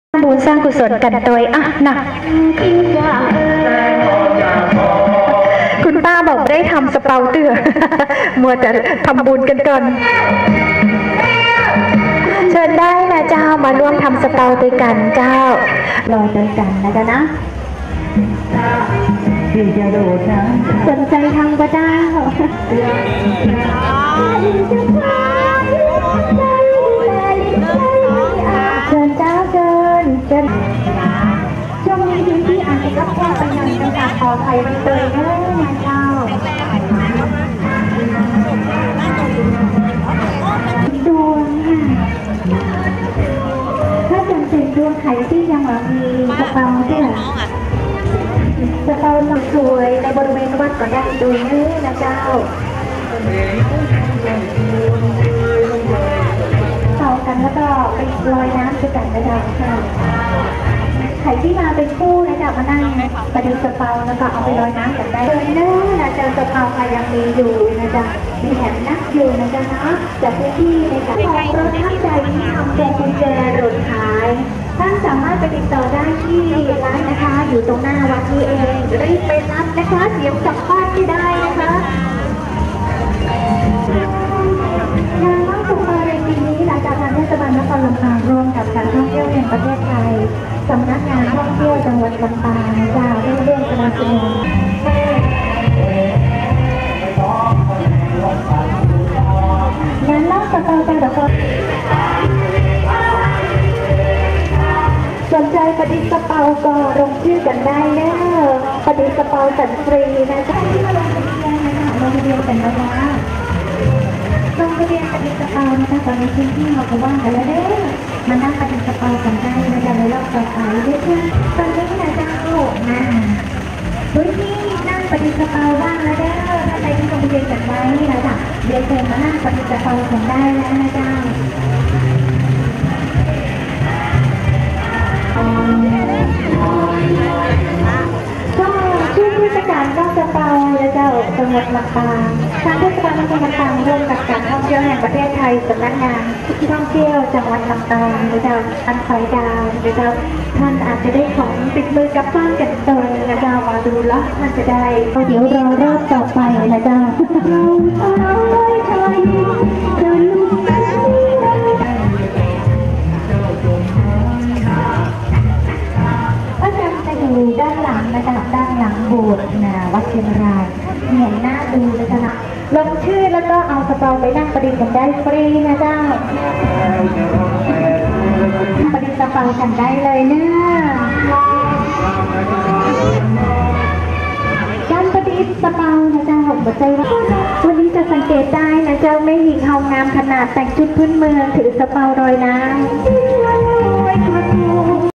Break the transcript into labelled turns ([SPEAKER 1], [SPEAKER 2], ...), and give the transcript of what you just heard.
[SPEAKER 1] บุญสร้างกุศลกันโดยนะคุณป้าบอกได้ทำสเปาเตือมัวแต่ทำบุญกันก่อนเชิญได้นะเจ้ามาร่วมทำสเปาด้วยกันเจ้ารอด้วยกันนะจ๊ะนะสนใจทำก็เจ้าเชิญเจ้าเชิญช่วงนี้พื้นที่อาจจะรับแค่ปัญญาในการขอไทยไปเตยนะเจ้าดวงถ้าจำเป็นดวงไข่ที่ยังมีกระเป๋าเนี่ยกระเป๋าหนักสวยในบริเวณวัดก็ได้ดูนี่นะเจ้าต่อกันแล้วก็ไปลอยน้ำด้วยกันนะเจ้าค่ะใครที่มาเป็นคู่นะเจ้ามานั่งประดิษฐ์กระเป๋าแล้วก็เอาไปลอยน้ำกันได้เลยนะเจ้ากระเป๋าใครยังมีอยู่นะเจ้ามีแถมนักอยู่นะเจ้านะจากพื้นที่ในการขอรถท่านใจที่ทำแจกุญแจรถขายท่านสามารถไปติดต่อได้ที่ร้านนะคะอยู่ตรงหน้าวัดนี้เองรีบไปรับนะคะเสียงสัมภาษณ์ที่ได้นะคะงานว่างสงกรานต์ในปีนี้หลังจากทางเทศบาลนครลำปางร่วมกับการท่องเที่ยวแห่งประเทศไทยสำนักงานท่องเที่ยวจังหวัดลำปางจะได้ร่วมสนับสนุนงานล่าสุดการดอกบัวสนใจประดิษฐ์กระเป๋าก็ลงชื่อกันได้เนอะประดิษฐ์กระเป๋าสันฟรีนะจ๊ะที่มาลงทะเบียนนะคะลงทะเบียนกันแล้วนะลงทะเบียนประดิษฐ์กระเป๋านะคะตอนนี้พื้นที่เราก็ว่างกันแล้วเด้อมานั่งประดิษฐ์กระเป๋ากันได้นะจ๊ะในรอบต่อไปด้วยค่ะตอนนี้นะจ๊ะโอ้นะพื้นที่นั่งประดิษฐ์กระเป๋าว่างแล้วเด้อถ้าใครที่ลงทะเบียนกันไว้นะจ๊ะเดี๋ยวเชิญมานั่งประดิษฐ์กระเป๋ากันได้แล้วนะจ๊ะก็ช่วงเทศกาลก็จะเปาและเจ้าจังหวัดลำปางทางเทศบาลนครลำปางร่วมกับการท่องเที่ยวแห่งประเทศไทยสำนักงานท่องเที่ยวจังหวัดลำปางและเจ้าท่านไฟดาวและเจ้าท่านอาจจะได้ของติดมือกลับบ้านกันตัวและเจ้ามาดูแล้วท่านจะได้เดี๋ยวรอรอบต่อไปนะเจ้าด้านหลังนะคะด้านหลังโบสถ์วัดเชียงรายเห็นหน้าดูเลยค่ะลงชื่อแล้วก็เอากระเป๋าไปนั่งประดิษฐ์กันได้ฟรีนะเจ้าประดิษฐ์กระเป๋ากันได้เลยนะการประดิษฐ์กระเป๋านะเจ้าผมใจว่าวันนี้จะสังเกตได้นะเจ้าไม่หญิงเฮางามขนาดแต่งชุดพื้นเมืองถือกระเป๋ารอยน้ำ